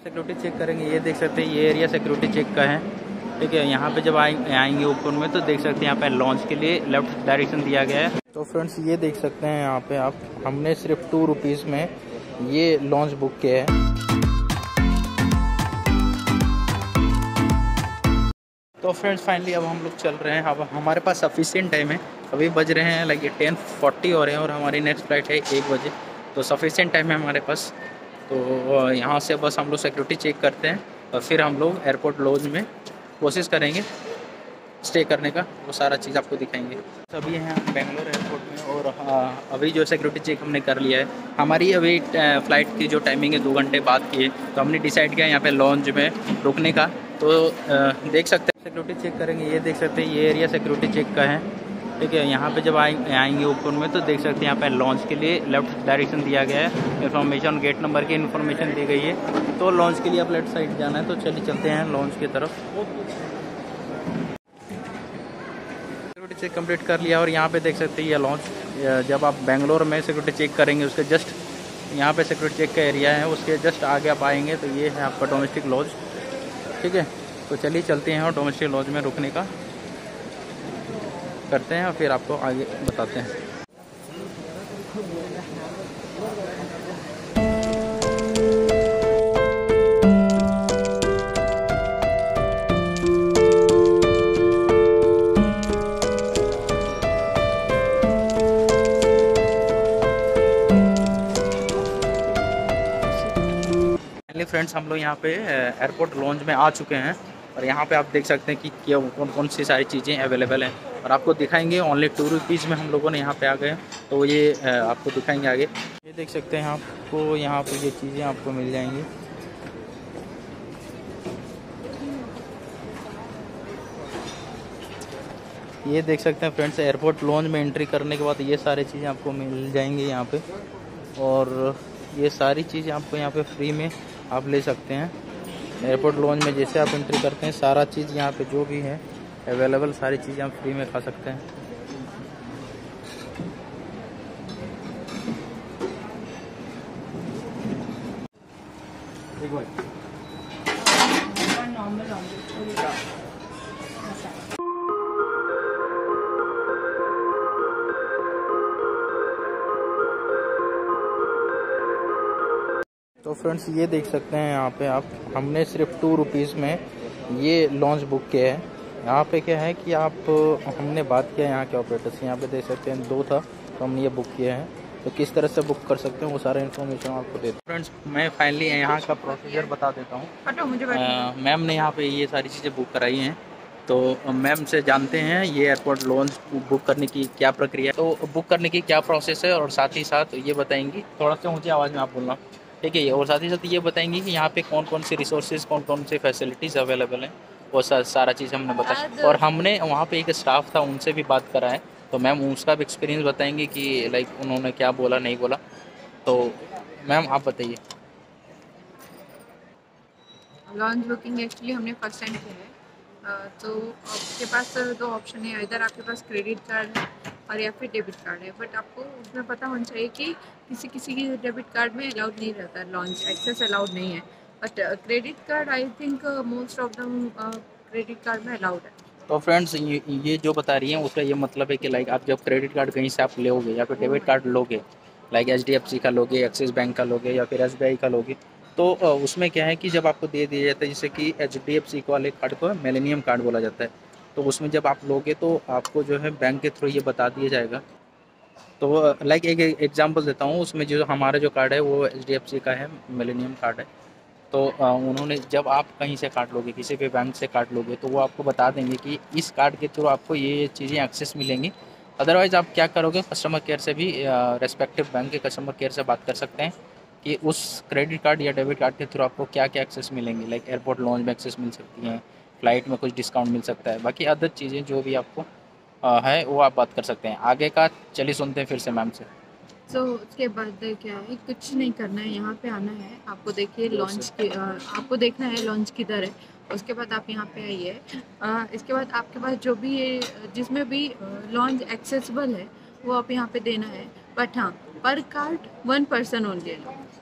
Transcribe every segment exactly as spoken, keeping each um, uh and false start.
Security check करेंगे। ये देख सकते हैं, ये एरिया सिक्योरिटी चेक का है। ठीक है, यहाँ पे जब आएंगे आएंगे ऊपर में तो देख सकते हैं यहाँ पे लॉन्च के लिए लेफ्ट डायरेक्शन दिया गया है। तो फ्रेंड्स ये देख सकते हैं यहाँ पे आप, हमने सिर्फ टू रुपीज़ में ये लॉन्च बुक किया है। तो फ्रेंड्स फाइनली अब हम लोग चल रहे हैं। अब हमारे पास सफिशिएंट टाइम है, अभी बज रहे हैं लाइक टेन फोर्टी हो रहे हैं और हमारी नेक्स्ट फ्लाइट है एक बजे। तो सफिशिएंट टाइम है हमारे पास। तो यहाँ से बस हम लोग सिक्योरिटी चेक करते हैं और फिर हम लोग एयरपोर्ट लॉज में कोशिश करेंगे स्टे करने का, वो सारा चीज़ आपको दिखाएंगे। अभी हैं बेंगलोर एयरपोर्ट में और हाँ, अभी जो सिक्योरिटी चेक हमने कर लिया है। हमारी अभी फ़्लाइट की जो टाइमिंग है दो घंटे बाद की है, तो हमने डिसाइड किया यहाँ पे लॉन्च में रुकने का। तो देख सकते हैं सिक्योरिटी चेक करेंगे। ये देख सकते हैं, ये एरिया सिक्योरिटी चेक का है। ठीक है, यहाँ पे जब आएंगे आएंगे ऊपर में तो देख सकते हैं यहाँ पे लॉन्च के लिए लेफ्ट डायरेक्शन दिया गया है। इन्फॉर्मेशन गेट नंबर की इन्फॉर्मेशन दी गई है। तो लॉन्च के लिए आप लेफ्ट साइड जाना है, तो चलिए चलते हैं लॉन्च की तरफ। सिक्योरिटी चेक कंप्लीट कर लिया और यहाँ पे देख सकते हैं ये लॉन्च। जब आप बेंगलोर में सिक्योरिटी चेक करेंगे उसके जस्ट यहाँ पे सिक्योरिटी चेक का एरिया है, उसके जस्ट आगे आप आएंगे तो ये है आपका डोमेस्टिक लॉज। ठीक है, तो चलिए चलते हैं और डोमेस्टिक लॉज में रुकने का करते हैं और फिर आपको आगे बताते हैं। फ्रेंड्स हम लोग यहाँ पे एयरपोर्ट लॉन्च में आ चुके हैं और यहाँ पे आप देख सकते हैं कि क्या कौन कौन सी सारी चीज़ें अवेलेबल हैं और आपको दिखाएंगे। ओनली टू रुपीज़ में हम लोगों ने यहाँ पे आ गए, तो ये आपको दिखाएंगे आगे। ये देख सकते हैं आपको, यहाँ पे ये चीज़ें आपको मिल जाएंगी। ये देख सकते हैं फ्रेंड्स, एयरपोर्ट लॉन्च में एंट्री करने के बाद ये सारी चीज़ें आपको मिल जाएंगी यहाँ पे, और ये सारी चीज़ें आपको यहाँ पे फ्री में आप ले सकते हैं। एयरपोर्ट लॉन्च में जैसे आप एंट्री करते हैं सारा चीज़ यहाँ पे जो भी है अवेलेबल, सारी चीज़ें आप फ्री में खा सकते हैं। तो फ्रेंड्स ये देख सकते हैं यहाँ पे आप, हमने सिर्फ टू रुपीज़ में ये लॉन्च बुक किया है। यहाँ पे क्या है कि आप, हमने बात किया यहाँ के ऑपरेटर से, यहाँ पे देख सकते हैं दो था तो हमने ये बुक किया है। तो किस तरह से बुक कर सकते हैं वो सारा इन्फॉर्मेशन आपको देते हैं। फ्रेंड्स मैं फाइनली यहाँ का प्रोसीजर बता देता हूँ। मैम ने यहाँ पे ये सारी चीज़ें बुक कराई हैं, तो मैम से जानते हैं ये एयरपोर्ट लॉन्च बुक करने की क्या प्रक्रिया है, तो बुक करने की क्या प्रोसेस है, और साथ ही साथ ये बताएंगी, थोड़ा सा ऊँची आवाज़ में आप बोलना, ठीक है। और साथ ही साथ ये बताएंगी कि यहाँ पे कौन कौन से रिसोर्सेज, कौन कौन से फैसिलिटीज़ अवेलेबल हैं, वो सा, सारा चीज़ हमने बताया। और हमने वहाँ पे एक स्टाफ था उनसे भी बात करा है, तो मैम उसका भी एक्सपीरियंस बताएंगे कि लाइक उन्होंने क्या बोला नहीं बोला। तो मैम आप बताइए। लॉन्च बुकिंग एक्चुअली हमने फर्स्ट टाइम किया है, तो आपके पास दो ऑप्शन है, इधर आपके पास क्रेडिट कार्ड है और या फिर डेबिट कार्ड है। बट आपको उसमें पता होना चाहिए कि किसी किसी की डेबिट कार्ड में अलाउड नहीं रहता है, लॉन्च एक्सेस अलाउड नहीं है। But credit card I think most of the credit card में अलाउड है। तो फ्रेंड्स ये, ये जो बता रही हैं उसका ये मतलब है कि लाइक आप जब क्रेडिट कार्ड कहीं से आप लोगे या फिर डेबिट कार्ड लोगे, like H D F C का लोगे, एक्सिस बैंक का लोगे या फिर एस बी आई का लोगे, तो उसमें क्या है कि जब आपको दे दिया जाता है, जैसे कि एच डी एफ सी वाले कार्ड को मिलेनियम कार्ड बोला जाता है, तो उसमें जब आप लोगे तो आपको जो है बैंक के थ्रू ये बता दिया जाएगा। तो लाइक एक एग्जांपल देता हूँ, उसमें जो हमारा जो कार्ड है वो एच डी एफ सी का है, मिलेनियम कार्ड है। तो उन्होंने जब आप कहीं से कार्ड लोगे, किसी भी बैंक से कार्ड लोगे, तो वो आपको बता देंगे कि इस कार्ड के थ्रू आपको ये ये चीज़ें एक्सेस मिलेंगी। अदरवाइज़ आप क्या करोगे, कस्टमर केयर से भी, रेस्पेक्टिव बैंक के कस्टमर केयर से बात कर सकते हैं कि उस क्रेडिट कार्ड या डेबिट कार्ड के थ्रू आपको क्या क्या एक्सेस मिलेंगे। लाइक एयरपोर्ट लॉन्च में एक्सेस मिल सकती हैं, फ़्लाइट में कुछ डिस्काउंट मिल सकता है, बाकी अदर चीज़ें जो भी आपको है वो आप बात कर सकते हैं। आगे का चलिए सुनते हैं फिर से मैम से। सो so, उसके बाद क्या है, कुछ नहीं करना है, यहाँ पे आना है। आपको देखिए लॉन्च की, आपको देखना है लॉन्च किधर है। उसके बाद आप यहाँ पे आइए। इसके बाद आपके पास जो भी जिसमें भी लॉन्च एक्सेसिबल है वो आप यहाँ पे देना है। बट हाँ, पर कार्ड वन पर्सन ओनली है।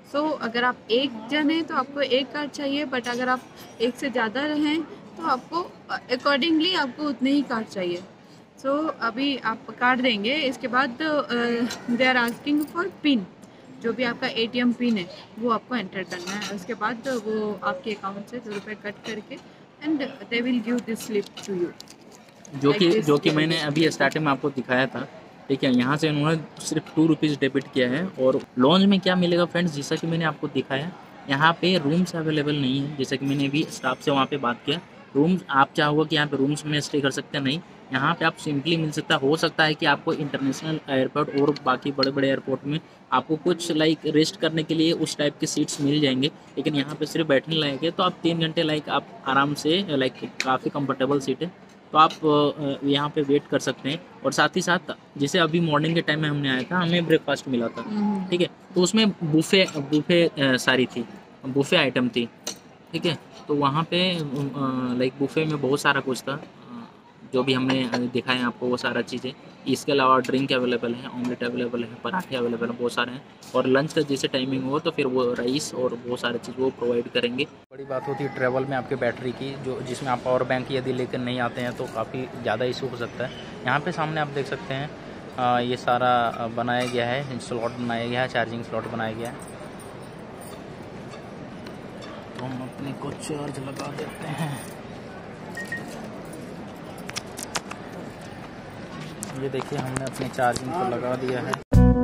सो so, अगर आप एक जन हैं तो आपको एक कार्ड चाहिए, बट अगर आप एक से ज़्यादा हैं तो आपको अकॉर्डिंगली आपको उतने ही कार्ड चाहिए। सो so, अभी आप कार्ड देंगे, इसके बाद they are asking for PIN, जो भी आपका एटीएम पिन है वो आपको एंटर करना है। उसके बाद वो आपके अकाउंट से दो रुपये कट करके and they will give this slip to you. जो कि जो कि मैंने अभी स्टार्टिंग में आपको दिखाया था, ठीक है। यहाँ से उन्होंने सिर्फ टू रुपीज़ डेबिट किया है। और लॉन्च में क्या मिलेगा फ्रेंड्स, जैसा कि मैंने आपको दिखाया, यहाँ पे रूम्स अवेलेबल नहीं है। जैसा कि मैंने अभी स्टाफ से वहाँ पे बात किया, रूम्स आप चाहोगे कि यहाँ पे रूम्स में स्टे कर सकते हैं, नहीं, यहाँ पे आप सिंपली मिल सकता है। हो सकता है कि आपको इंटरनेशनल एयरपोर्ट और बाकी बड़े बड़े एयरपोर्ट में आपको कुछ लाइक रेस्ट करने के लिए उस टाइप के सीट्स मिल जाएंगे, लेकिन यहाँ पे सिर्फ बैठने लायक है। तो आप तीन घंटे लाइक आप आराम से लाइक काफ़ी कंफर्टेबल सीट है, तो आप यहाँ पे वेट कर सकते हैं। और साथ ही साथ जैसे अभी मॉर्निंग के टाइम में हमने आया था, हमें ब्रेकफास्ट मिला था, ठीक है। तो उसमें बुफे बुफे सारी थी, बुफे आइटम थी, ठीक है। तो वहाँ पे लाइक बुफे में बहुत सारा कुछ था, जो भी हमने दिखाया आपको वो सारा चीज़ें। इसके अलावा ड्रिंक अवेलेबल है, ऑमलेट अवेलेबल है, पराठे अवेलेबल है, बहुत सारे हैं। और लंच का जैसे टाइमिंग हो तो फिर वो राइस और बहुत सारी चीज़ वो प्रोवाइड करेंगे। बड़ी बात होती है ट्रैवल में आपके बैटरी की, जो जिसमें आप पावर बैंक यदि लेकर नहीं आते हैं तो काफ़ी ज़्यादा इशू हो सकता है। यहाँ पे सामने आप देख सकते हैं आ, ये सारा बनाया गया है, स्लॉट बनाया गया है, चार्जिंग स्लॉट बनाया गया है। तो हम अपने को चार्ज लगा देते हैं। ये देखिए हमने अपनी चार्जिंग को लगा दिया है।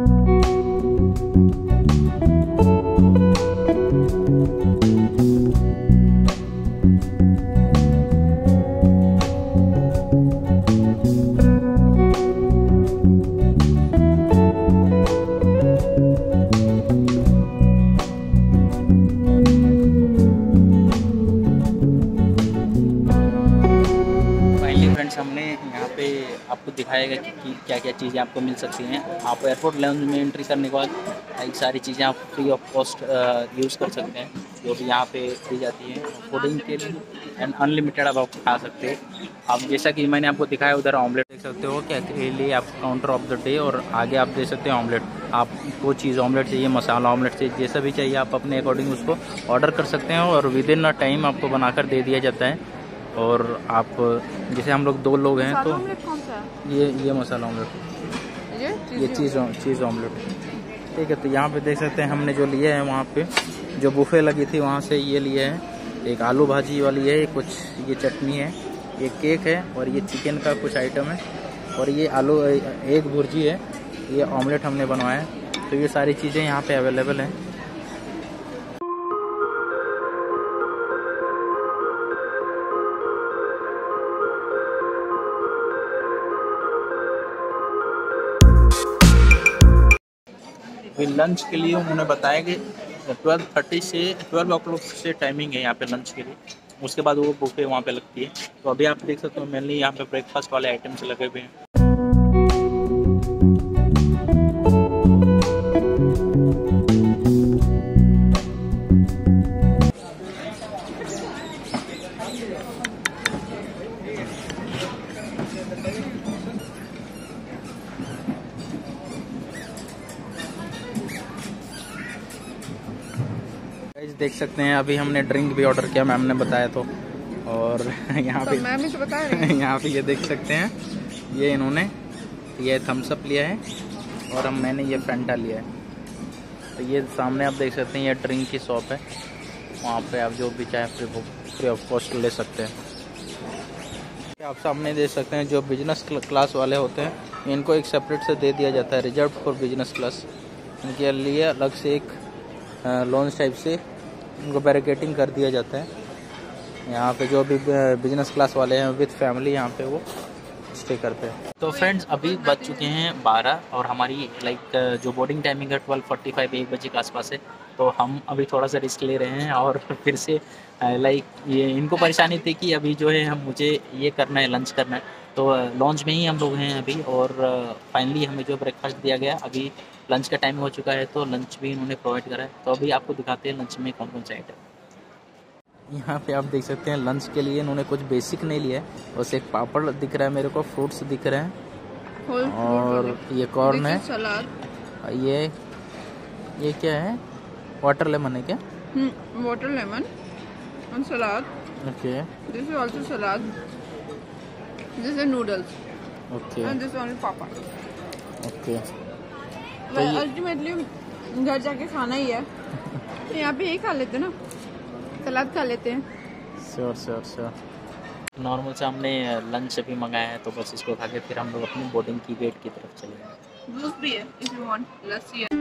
हमने यहाँ पे आपको दिखाएगा कि, कि क्या क्या चीज़ें आपको मिल सकती हैं। आप एयरपोर्ट लाउंज में एंट्री करने के बाद एक सारी चीज़ें आप फ्री ऑफ कॉस्ट यूज़ कर सकते हैं, जो भी यहाँ पे दी जाती है फूडिंग के लिए। एंड अनलिमिटेड अब आप खा सकते हैं। आप जैसा कि मैंने आपको दिखाया, उधर ऑमलेट देख सकते हो, क्या के लिए आप काउंटर ऑफ द डे, और आगे आप देख सकते हैं ऑमलेट। आप वो चीज़ ऑमलेट चाहिए, मसाला ऑमलेट चाहिए, जैसा भी चाहिए आप अपने अकॉर्डिंग उसको ऑर्डर कर सकते हैं, और विद इन अ टाइम आपको बनाकर दे दिया जाता है। और आप जैसे हम लोग दो लोग हैं तो कौन सा है? ये ये मसाला ऑमलेट, ये ये चीज़ चीज़ ऑमलेट, ठीक है। तो यहाँ पे देख सकते हैं हमने जो लिया है, वहाँ पे जो बुफे लगी थी वहाँ से ये लिए हैं। एक आलू भाजी वाली है, कुछ ये चटनी है, ये केक है, और ये चिकन का कुछ आइटम है, और ये आलू एक भुर्जी है, ये ऑमलेट हमने बनवाया है। तो ये सारी चीज़ें यहाँ पे अवेलेबल हैं। फिर लंच के लिए उन्होंने बताया कि ट्वेल्व थर्टी से ट्वेल्व ओ क्लॉक से टाइमिंग है यहाँ पे लंच के लिए। उसके बाद वो बुफे वहाँ पे लगती है। तो अभी आप देख सकते हो मेनली यहाँ पे ब्रेकफास्ट वाले आइटम्स लगे हुए हैं। देख सकते हैं अभी हमने ड्रिंक भी ऑर्डर किया, मैम ने बताया तो। और यहाँ पे मैम ही तो बता रहे हैं। यहाँ पे ये देख सकते हैं, ये इन्होंने ये थम्स अप लिया है और हम मैंने ये फैंटा लिया है। तो ये सामने आप देख सकते हैं ये ड्रिंक की शॉप है, वहाँ पे आप जो भी चाहे फ्री फ्री ऑफ कॉस्ट ले सकते हैं। आप सामने देख सकते हैं जो बिजनेस क्लास वाले होते हैं इनको एक सेपरेट से दे दिया जाता है, रिजर्व फॉर बिजनेस क्लास। इनके लिए अलग से एक लॉन्च टाइप से उनको बैरिकेटिंग कर दिया जाता है। यहाँ पे जो भी बिजनेस क्लास वाले हैं विद फैमिली यहाँ पे वो स्टे करते हैं। तो फ्रेंड्स अभी बज चुके हैं बारह और हमारी लाइक जो बोर्डिंग टाइमिंग है ट्वेल्व फोर्टी फाइव एक बजे के आसपास है। तो हम अभी थोड़ा सा रिस्क ले रहे हैं और फिर से लाइक ये इनको परेशानी थी कि अभी जो है हम मुझे ये करना है, लंच करना है। तो लॉन्च में ही हम लोग हैं अभी और फाइनली हमें जो ब्रेकफास्ट दिया गया, अभी लंच का टाइम हो चुका है तो लंच भी इन्होंने प्रोवाइड करा है। तो अभी आपको दिखाते हैं लंच में कौन कौन सा आइटम। यहाँ पे आप देख सकते हैं लंच के लिए इन्होंने कुछ बेसिक नहीं लिया है, बस एक पापड़ दिख रहा है मेरे को, फ्रूट्स दिख रहे हैं और ये कॉर्न है, सलाद, ये ये क्या है वाटर लेमन है क्या? Water lemon and salad. Okay This is also salad. This is noodles okay and this only papa. Okay. Well, ultimately घर जाके खाना ही है तो यहाँ पे यही खा लेते ना, सलाद खा लेते हैं। Sure sure sure. नॉर्मल से हमने लंच भी मंगाया है, तो बस इसको खा के फिर हम लोग अपनी बोर्डिंग की गेट की तरफ चले जाएंगे। जूस भी है if you want, लस्सी है।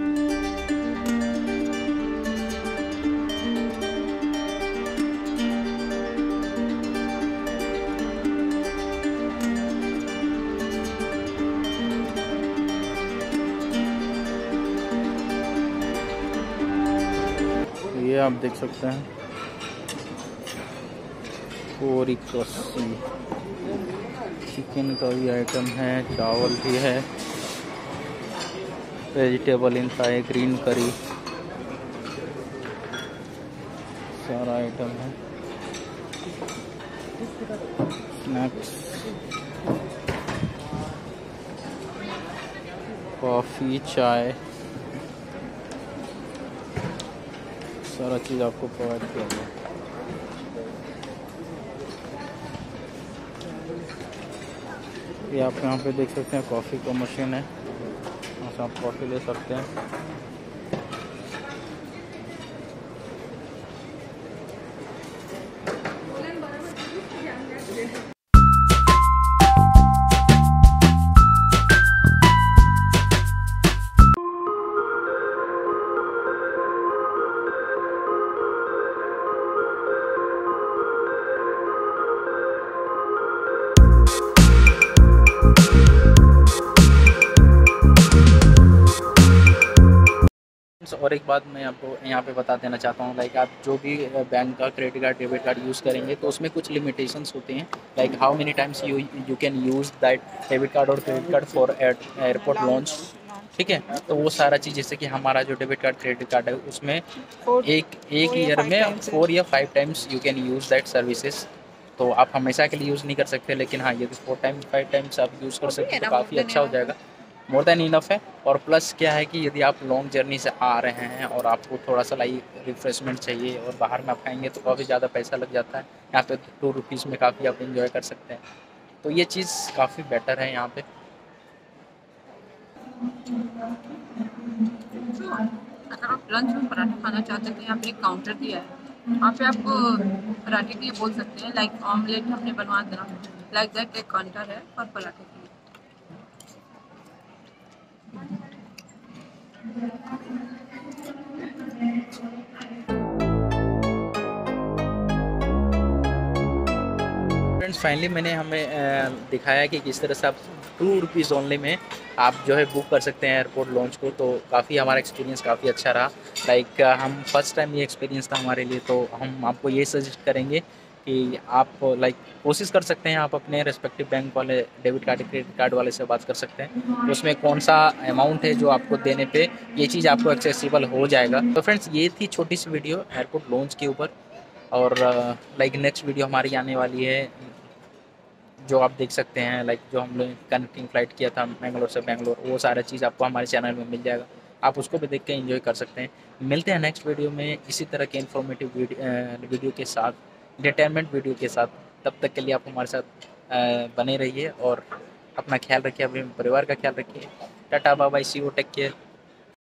ये आप देख सकते हैं पूरी कस्सी चिकन का भी आइटम है, चावल भी है, वेजिटेबल इन फ्राई, ग्रीन करी, सारा आइटम है। स्नैक्स, कॉफ़ी, चाय, सारा चीज़ आपको प्रोवाइड किया गया। ये आप यहाँ पे देख सकते हैं कॉफ़ी का मशीन है, यहाँ से आप कॉफ़ी ले सकते हैं। और एक बात मैं आपको यहाँ पे बता देना चाहता हूँ, लाइक आप जो भी बैंक का credit card debit card use करेंगे तो उसमें कुछ लिमिटेशंस होते हैं, like how many times you you can use that debit card और credit card for airport lounge. ठीक है, तो वो सारा चीज़, जैसे कि हमारा जो डेबिट कार्ड क्रेडिट कार्ड है उसमें एक एक ईयर में फोर या five times you can use that services. तो आप हमेशा के लिए यूज़ नहीं कर सकते, लेकिन हाँ यदि फोर टाइम फाइव टाइम्स आप यूज़ कर सकते हैं तो काफ़ी अच्छा हो जाएगा, मोर देन इनफ है। और प्लस क्या है कि यदि आप लॉन्ग जर्नी से आ रहे हैं और आपको थोड़ा सा लाइक रिफ्रेशमेंट चाहिए और बाहर में आप खाएंगे तो काफ़ी ज़्यादा पैसा लग जाता है, यहाँ पे टू रुपीज़ में काफ़ी आप इंजॉय कर सकते हैं, तो ये चीज़ काफ़ी बेटर है यहाँ पे। अगर आप लंच में पराठा खाना चाहते हैं तो यहाँ पे एक काउंटर दिया है, वहाँ पे आपको पराठे के लिए बोल सकते हैं, लाइक ऑमलेट हमने बनवा देना, लाइक दैट एक काउंटर है और पराठे के लिए। फ्रेंड्स फाइनली मैंने हमें अ, दिखाया कि किस तरह से आप टू रुपीज़ ओनली में आप जो है बुक कर सकते हैं एयरपोर्ट लॉन्च को, तो काफ़ी हमारा एक्सपीरियंस काफ़ी अच्छा रहा। लाइक हम फर्स्ट टाइम ये एक्सपीरियंस था हमारे लिए, तो हम आपको ये सजेस्ट करेंगे कि आप लाइक कोशिश कर सकते हैं, आप अपने रेस्पेक्टिव बैंक वाले डेबिट कार्ड क्रेडिट कार्ड वाले से बात कर सकते हैं, तो उसमें कौन सा अमाउंट है जो आपको देने पे ये चीज़ आपको एक्सेसिबल हो जाएगा। तो फ्रेंड्स ये थी छोटी सी वीडियो एयरपोर्ट लॉन्च के ऊपर, और लाइक नेक्स्ट वीडियो हमारी आने वाली है जो आप देख सकते हैं, लाइक जो हम लोग कनेक्टिंग फ़्लाइट किया था बेंगलोर से बेंगलोर, वो सारा चीज़ आपको हमारे चैनल में मिल जाएगा, आप उसको भी देख के एंजॉय कर सकते हैं। मिलते हैं नेक्स्ट वीडियो में इसी तरह के इन्फॉर्मेटिव वीडियो के साथ, एंटरटेनमेंट वीडियो के साथ। तब तक के लिए आप हमारे साथ अ, बने रहिए और अपना ख्याल रखिए, अपने परिवार का ख्याल रखिए। Tata bye bye, see you, take care.